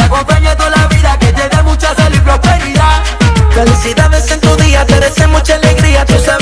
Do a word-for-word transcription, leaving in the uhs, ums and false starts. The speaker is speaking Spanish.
acompañe toda la vida, que te dé mucha salud y prosperidad. Felicidades en tu día, te deseo mucha alegría, tú sabes